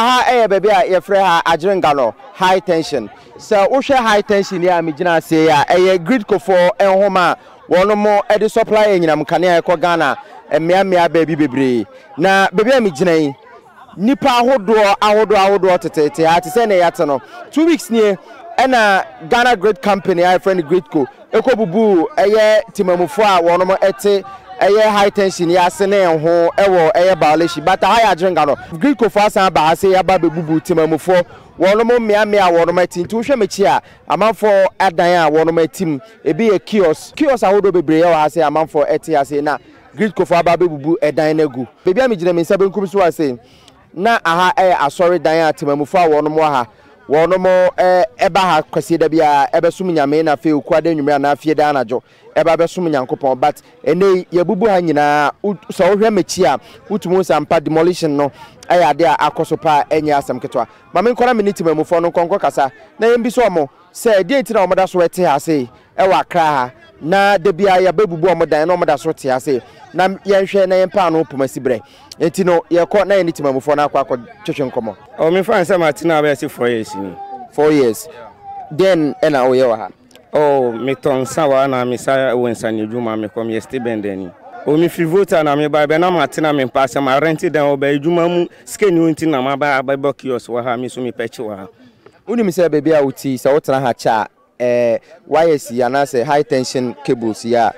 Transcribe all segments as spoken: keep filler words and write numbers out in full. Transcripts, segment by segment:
aha eh baby a ye frɛ ha Adjiringanor high tension. So wo hwɛ high tension ya me gina say ya eh Gridco for enhoma wono mo e de supply enyinam kanea e ko Ghana emia mia baby bebre. Na baby a me gina yi nipa ahodo ahodo ahodo tetete ha te say na yate no two weeks nie na Ghana Great Company I friend Gridco ekobubu eye timamufo a wono mo ete eye high tension ya sene ho ewo eye demolishes but high Adjiringanor Gridco for asan ba ase ya ba bebubu timamufo wono mo mia mia wono ma tin tu hwe mechi a amanfo adan a wono ma tim ebi ye kiosk kiosk ahodo bebre ya wa ase amanfo ete ase na Gridco for aba bebubu edan na gu bebi a megire me nsabe nkum so ase na aha eye asori dan a timamufo a wono mo ha wono mo eh eba ha kwasi da bia ebe sum nyame na fe oku ada nwumre na afie da anajo eba be sum nyankopon but ene yebubu ha nyina so wo hwe mechi a utumu sampa demolition no aya ade a akoso pa enya asem ketwa ma me nkora minute mamufo no konko kasa na yembi so mo se de enti na omoda so ete ha se e wa kra ha na de bia ya bebubu omodan na omoda so te ha se na yenhwe na yempa no pomasi bre enti no ye ko na yeni timamufo na akwa akọ twetwe nkomo o me fan say Martina be say four years ni four years then ena oye wa ha oh me ton sawa na me sa wonsani djuma me kom yesti bendeni o mi fi voter na me ba be na Martina me pass ma rent den o ba djuma mu skeni wonti na ma ba ba kiosk wa ha me so me pechi wa ha uni mi say baby a uti sa wotena ha cha eh wires ya na say high tension cables ya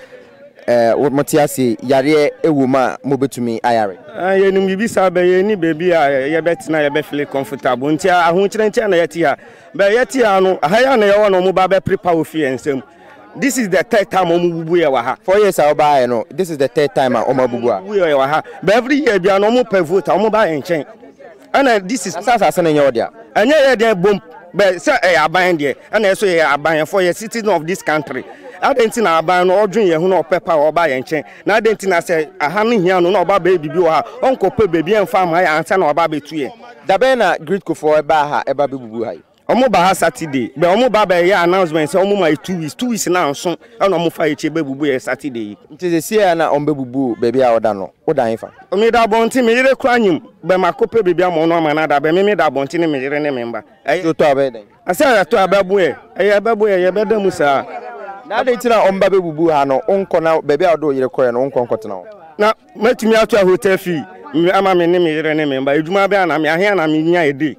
eh motiasi yare ewuma mo betumi ayare ah ye nim bi sa be ye ni baby a ye betina ye be feel comfortable nti ahun kire nti na yeti ha be yeti ha no ahaya na ye wo no mo ba be prepare ofi ensem. This is the third time omo bubu ye wa ha four years a oba ye no this is the third time omo bubu a bubu ye wa ha but every year bia no mo per vote omo ba enchen and this is asasa ase na nye odia enye ye de bom but say e aban de and so ye aban for ye citizen of this country. Adentina aban no odwen ye hu na opepa oba ye nchen na adentina say aha no hia no na oba ba bibi wo ha onko pe bebi emfa ma ya ansa na oba betu ye dabe na Gridco for eba ha eba bebubu ha omo ba ha Saturday be omo ba ba ye announcement say omo ma two weeks two weeks na nso na omo fa ye che bebubu ye Saturday nti se sia na ombe bubu bebi a oda no oda yin fa omi da bonti me yire kra nyim be makope bebi am no ma na da be me me da bonti ne me yire ne memba to to abe den asa to ababu ye e ababu ye ye be da musa na de tina omba bebubu ha no onko na bebi a odo yire koye no onko nkotena ho na matumi ato hotel fee ama me ne me yire ne memba eduma be na me ahia na me nya edi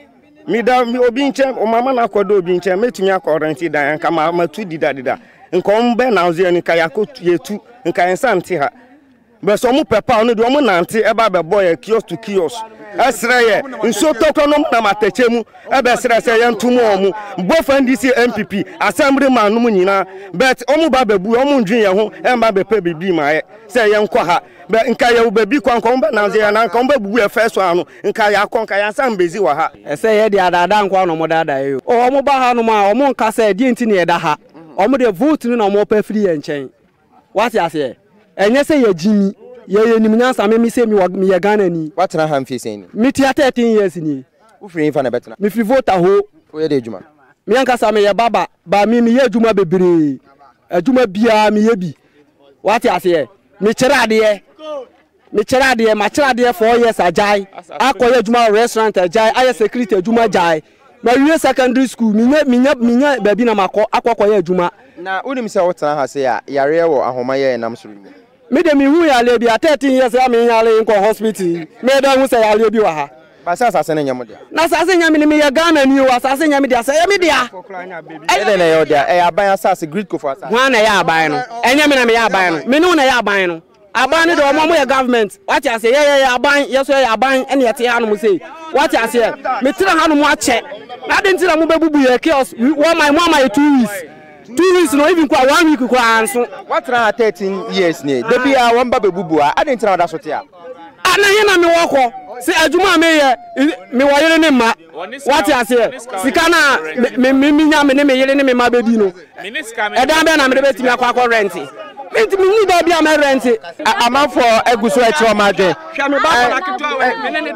mi da obi nche o mama na akodo obi nche matumi akorenti dan ka ma matu dida dida nko mbe na ozo ni ka yakotu yetu nka ensa nte ha be so mu pepa no de o mu nante e ba be boy kiosk to kiosk asra ye nso tokonom na matachemu e be sra se ye ntumu omu bofa ndisi M P P assembly man no nyina but omu ba bebu omu ndwen ye ho e ba be pe bibi ma ye se ye nkwa ha be nka ye bebi kwa nko mbe na ozo ye na nka mbe bubu e first ano nka ya akon nka ya sambezi wa ha e se ye de adada nkwa no mo dada ye o omu ba ha no ma omu nka se di enti ne ye da ha omu de vote ni na omu pa free ye nchen what ya se enye se ye jimi ye ye nim nyansa me mi se mi mi ye Ghana ni watena ha mfi sen ni mi tia thirteen years ni wo free fa na betena mi free vote ho wo ye de adwuma mi anka sa me ye baba ba mi mi ye adwuma bebre adwuma bia mi ye bi what ya se mi kira ade mi kira ade ma kira ade four years ajai akoye adwuma restaurant ajai aye security adwuma ajai na we secondary school mi nya mi nya mi nya ba bi na makọ akokoye adwuma na unim se wotena ha se ya yare wo ahoma ye nam so ni me de mi hu ya le bi thirteen years ya me ya le nko hospital me de hu se ya le bi wa ha ba sa sa se na nyamo dia na sa se nyame ni me ya Ghana ni o sa se nyame dia sa ya me dia e de na yo dia e aban asase Gridco for asase ho na ya aban no enye me na me ya aban no me no na ya aban no aban ni de o mo ya government what ya say ye ye aban ye so ya aban ene ye te ha no mo say what ya say me tira ha no mo ache na de ntira mo bebubu ye chaos wo my mo my two weeks two weeks no even kwa one week kwa anso what na thirteen years ni de bia won ba bebubu a ade ntina oda so te a ana he na me woko se adwuma me ye me woyere ne ma what ya say sika na me me nya me ne me yere ne me ma bedi no e dan be na me de betimi akwa akwa rent me me ni da bia me rent amanfo eguso e kire o ma dwen hwa me ba kwa kitwa me ne ne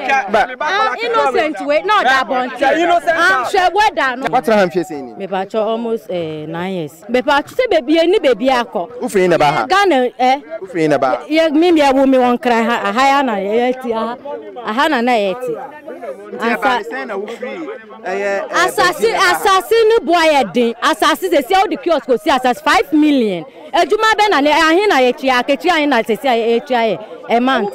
da innocent way no da bon innocent hwe weda no what na ha mfie sen ni me ba cho almost eh nine years me ba cho se baby ni baby akọ u free na ba ha Ghana eh u free na ba ye me me wo me won kra ha aha ya na ye ti aha aha na na ye ti Assassin, assassin, boy, din. Assassin, they say all the kiosk go see assassin five million. Ejuma ben and ahina etia, ketia ina se say etia a month.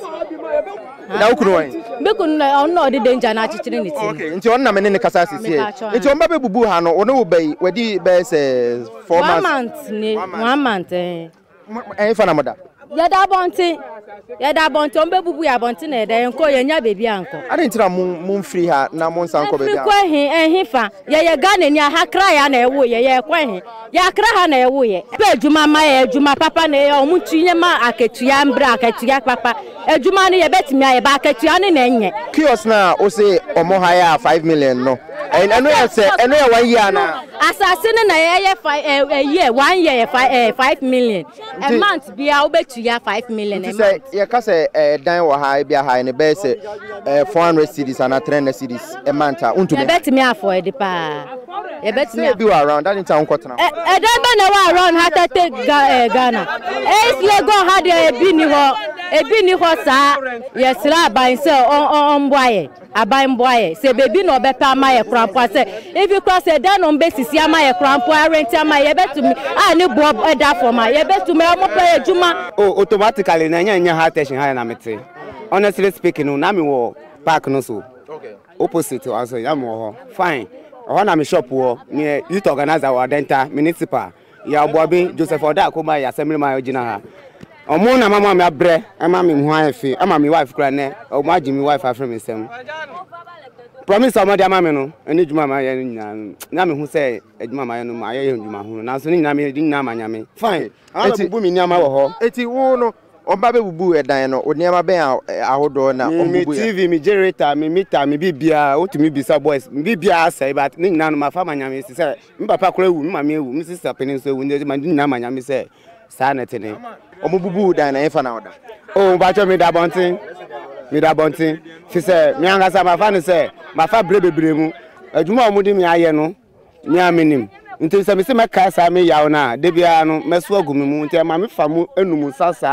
Now could Because no the danger na chichiri niti. Okay, into one many kasasi here. It's on baby bubu hano, or no bay, where the best four months. One month, eh. Eh, for mother. Yada bonti, yada bonti, on baby abonti ne, then call your baby uncle. I didn't tell moon free her, now months uncle baby. And he fa, ya ya gun and ya ha cry and a woo, ya quahin, ya cry and a woo. Pay Juma Maya, Juma Papa, ne, or Muchiyama, Aketian Brak, Atia Papa, a Jumani, a bet me a back at Yan. Kiosk now, or say, or more higher, five million, no. And I know I say, I know one year now. Assassin a year, one year, five million. A month, be I'll bet you five million. You say, you can say, a dime or high, be high in the base, four hundred cities and a three hundred cities a month. You bet me for a depa. You bet me do around that in town quarter. I don't know around how to take Ghana. Ace Lego had a biniho, a biniho, yes, lab by so on boy. I buy boy. Say baby no better my crampo. Say if you cross a down on basis, ya my crampo, I rent my bet to me. I need Bob that for my bet to me. I'm play a Juma. Oh, automatically, Nanya heart tension high namity. Honestly speaking, Nami war park no so. Okay. Opposite to answer Yamo. Fine. I want to shop war near youth organizer or denta municipal. Ya Bobby Joseph Oda Kuma, assembly my original. Omona mama me abre, ama me hwanfe, ama me wife kra ne, o ma jimi wife afre me sem. Promise amade ama me no, eni djuma ma ye nyina. Na me hu say edjuma ma ye no ma ye djuma hu. Na so ni nyina me di nyina ma nyame. Fine. Eti bubu mi nyama wo ho. Eti wo no, oba be bubu edan no, oniama ben ahodo na obubu T V, me generator, me meter, me bibia, o timi bisa boys. Me bibia say but ni nyina no ma fa ma nyame say, me papa kra wu, me ma me wu, me sister penin so wu, ni ma di nyina ma nyame say. Sanetene. Omububu dan na efa na oda. Oh, bacho me da bontin. Me da bontin. She say, me angasa ma fa no say, ma fa bre bebre mu. Adwuma omudi me aye no, me aminim. Nti se me se me ka sa me yawo na, de bia no meso agumi mu nti ma me fa mu enum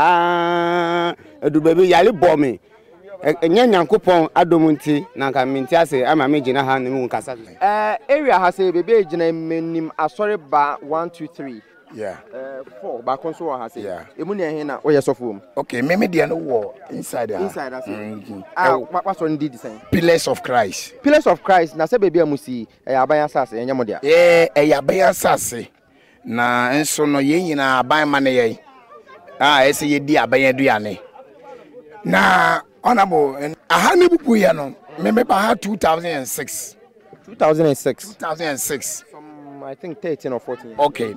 sasa. Edu baby yale bo me. Enya nyankopon adom nti na ka me nti ase ama me gina ha ne mu nkasa. Eh area ha say bebe gina menim asori ba one two three. Yeah. Uh, four back on so has yeah. Emuni hena o yeso form. Okay, me me dey no war inside there. Inside that. Mm-hmm. Ah, what what's on did design? Pillars of Christ. Pillars of Christ. Na say baby amusi e aban asase enya mo dia. Eh, e aban asase. Na enso no ye nyina aban ma ne ye. Ah, ese ye di aban aduane. Na honorable aha ne bubu ye no. Me me ba two thousand six. two thousand six. two thousand six. From I think thirteen or fourteen. Okay.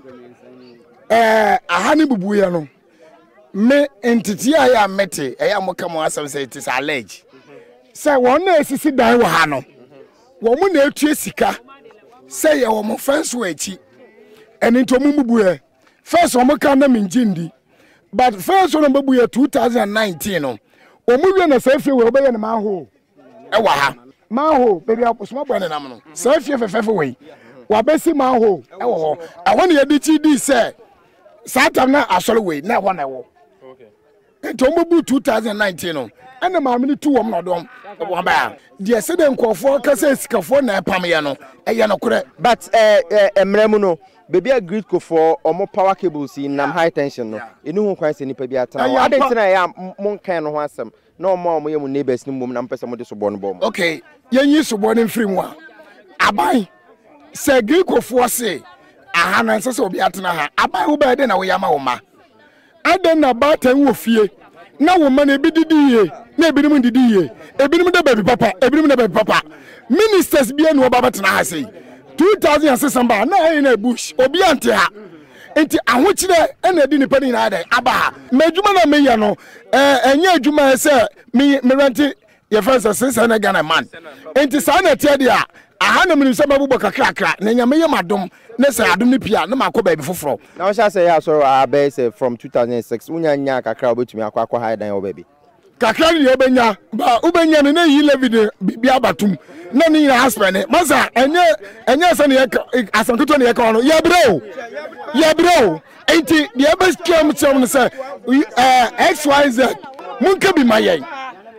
Eh, aha ne bubu ye no. Me entity aya mete, eya mo ka mo asem say it is alleged. Say won na esisi dan wo ha no. Wo mo na etu sika. Say ye wo mo fence wo echi. Eni to mo bubu ye. First wo mo ka na minjindi. But first wo bubu ye two thousand nineteen no. Wo mo wie na say fie wo be ye na ma ho. E wa ha. Ma ho, baby aposoma bo na nam no. Say fie fefefe we. Wa be si ma ho. E wo ho. E won ye di chi di say Satam na asole we na ho na wo. Okay. Ento mo two thousand nineteen no. Ana ma me tu wom no dom. Wo ba. De se de nkofo ka se sikafo na epam ye no. E ye no kore. But eh eh emremu no. Baby a Gridco for omo power cables in nam high tension no. Enu ho kwan se nipa bi atana. Adentina ya mon kan no ho asem. Na omo omo ye mu neighbors ni mum na mpesa mo de so bo no bo. Okay. Yen yi so bo no mfiri mu a. Aban se Gridco for se aha na nse se obi atana ha. Aban wo ba de na wo yama wo ma. Aden na ba tan wo fie. Na wo ma na ebi didi ye. Na ebi nim didi ye. Ebi nim de baby papa, ebi nim de baby papa. Ministers bi enu oba batana ha sei. two thousand six ba na e na bush obi ante ha. Enti ahokyere e na di nipa ni na ada aba ha. Madwuma na me ye no eh enye adwuma se me me renti ye first since na Ghana man. Enti sa na tie dia aha na me nim se babubo kakrakra na nya me ye madom na se adom ni pia na makọ baby foforo. Na o sha say ya so abai say from two thousand six unya nya kakra obetumi akwa akwa high dan o baby. Kakra ni obenya ba ubenya ne na yi levide bi abatum na ni na husband masa enye enye se ne asankuto ne yeka no ye bro ye bro enti the best came to say eh X Y Z munke bi mayen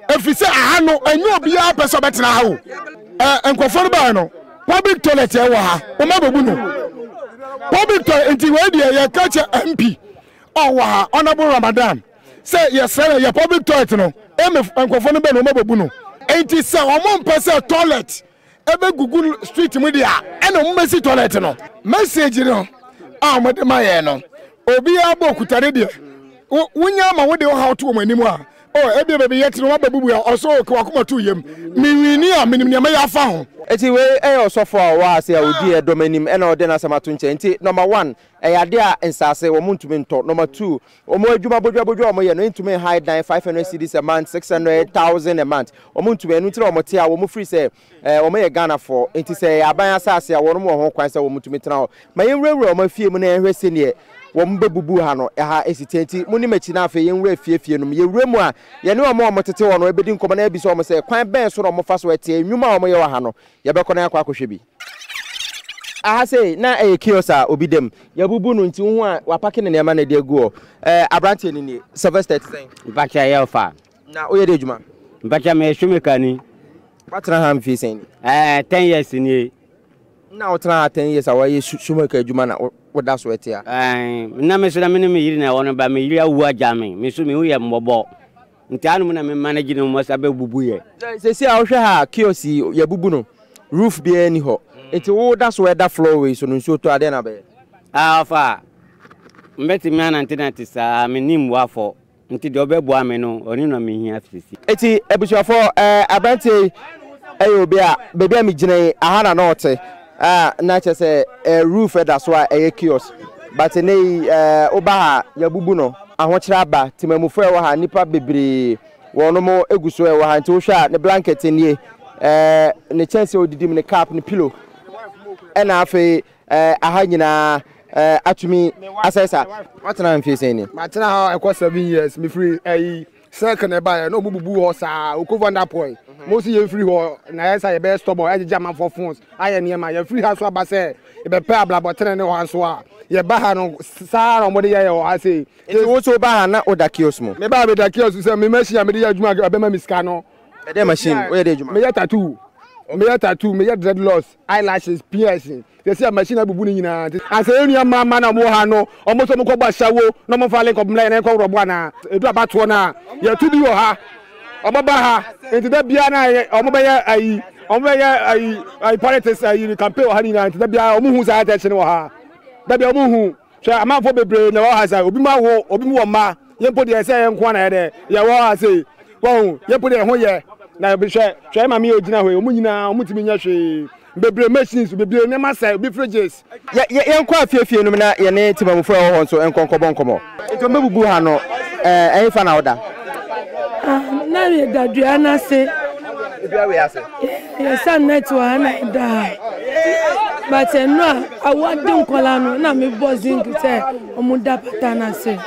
efise aha no enyo bia pese obetena ha o eh enkofo ba no public toilet e wo ha o ma bebu no public toilet enti we dia ye kache M P o wo ha honorable Ramadan say ye say ye public toilet no em enkofo no be no ma bebu no enti say o mo pese toilet ebe Google street media ena mo mesi toilet no message no ah mo de maye no obi abo kutare de wunya ma wo de wo ha to mo animu a oh ebe bebe yet no babubu ya oso ko akoma to yem mi wini a minim ne ma ya fa ho eti we e osofo a wa ase a odi e domanim e na ode na samato nche enti number one e yade a ensase wo muntumi nto number two o mo adwuma bodwa bodwa o mo ye no ntumi high down five hundred cedis a month six hundred thousand a month o mo ntumi enu tire o mo te a wo mo free say eh o mo ye Ghana for enti say aban asase a wo no mo ho kwan say wo muntumi tena o ma ye nwura o ma fie mu na ehwe se ne wom bebubu ha no ha esitenti muni machi na afa yenwura fiefie no yewura mu a ye ne omo omo tete wo no ebedi nkoma na abi so omo se kwan ben so no omo fa so ete enwuma omo ye wa ha no ye be kono akwa akohwe bi aha sei na e kiosa obidem ye bubu no nti hu a wapake ne nema na de agu eh abrante ni ni Sylvester ten bacha ye ofa na oye de adwuma bacha me shumekani patra ha mfi sen eh ten years ni na otra ten years awa ye shumeka adwuma na woda so etia eh na me so na me ne me yiri na wono ba me yiri awu agame me so me hu ye mbobo nti anu na me manage no mo sabe bubu ye se se a wo hwe ha kiosi ye bubu no roof bi ani ho enti wo da so weda floor we so no nso to ade na be ah fa mbeti me na ntinati sa me nim wafo nti de obebu ame no oni no me hia afisi eti ebusuafo eh abante ayo obi a bebi am gine aha na north ah na che se roof da so a eye kiosk but nei eh oba ha ya bubu no ahokyere aba timamufo e wo ha nipa bebre wono mo eguso e wo ha nti wo hwa ne blanket nie eh ne chance odidim ne cap ne pillow ena afi eh aha nyina eh atumi asesa watena mfie sen ni matena ha ekọ seven years me free eh second e ba no bubu ho sa okova nda point mo si ye free ho na yesa ye be stop e jama for phones aye ne ma ye free ha so aba se e be pe ablabotene ne ho so a ye ba ha no sa ro mo de ye ho ase enti wo so ba ha na oda kiosk mo me ba be da kiosk se me machine me de ya adwuma be ma miska no e de machine wo ye de adwuma me ya tattoo me ya tattoo me ya dreadlocks eyelashes piercing they say machine abubu ni nyina ase enu mama na mo ha no omo so mo ko ba shawo no mo fa le ko mla na ko robo na edu abato na ye tu bi wo ha omo ba ha enti da bia na omo ba ya ayi omo ba ya ayi ayi politics ayi campaign ha ni na enti da bia omo hu sa attention wo ha da bia omo hu so amanfo bebre na wo ha sa obi ma wo obi mu wo ma ye mpo de se ye nko na ye de ye wo ha se wo ye mpo de ho ye na be hwe hwe ma me ogina ho omo nyina omo timi nya hwe bebre machines bebre ne masa be fridges ye ye nko afiefie no na ye ne timamufo e ho so enkonkobo nkomo ento mebubu ha no eh enfa na oda ah na me dadua na se ebia we ase ye san net wa na da but no awade nkola no na me bozing te omuda patana se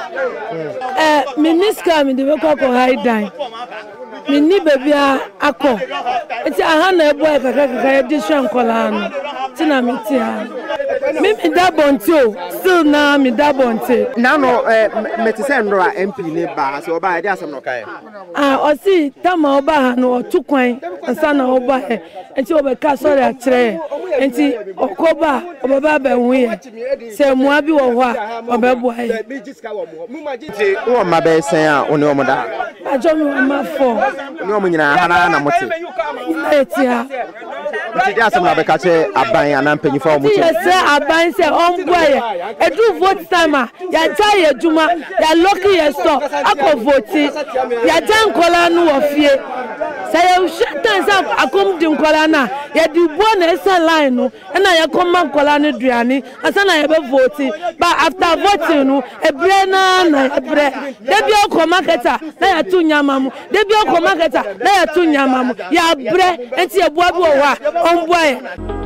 eh minister me de ko ko high down me ni bebia akọ eti aha na ebo e kaka kaka e di hwe nkola no ti na me ti ha me me da bonti o still na me da bonti na no eh metise ndora M P ne ba se oba e di asem no kai ah o si tama oba ha no otukwan ansa na oba he enti obeka sorry akire enti okoba obaba ba hu ye se mua bi wo ho a obebo he wo ma be sen a oni omo da ajo mi ma fo ni omo nyina ha na na mote eti ha enti di asem na be ka che aban anampanyi fa omo ti se aban se omboye edu vote time ya ja ye juma ya lucky ye so akọ vote ya ja nkola nu wo fie se ye shatan sa akom di nkola na ya di bo na esa line no na ya koma nkola ne duane asa na ya be vote but after voting no ebre na na ebre debi okọ marketer na ya tu nyama mu debi okọ marketer na ya tu nyama mu ya bre enti e bo abi wo wa omboye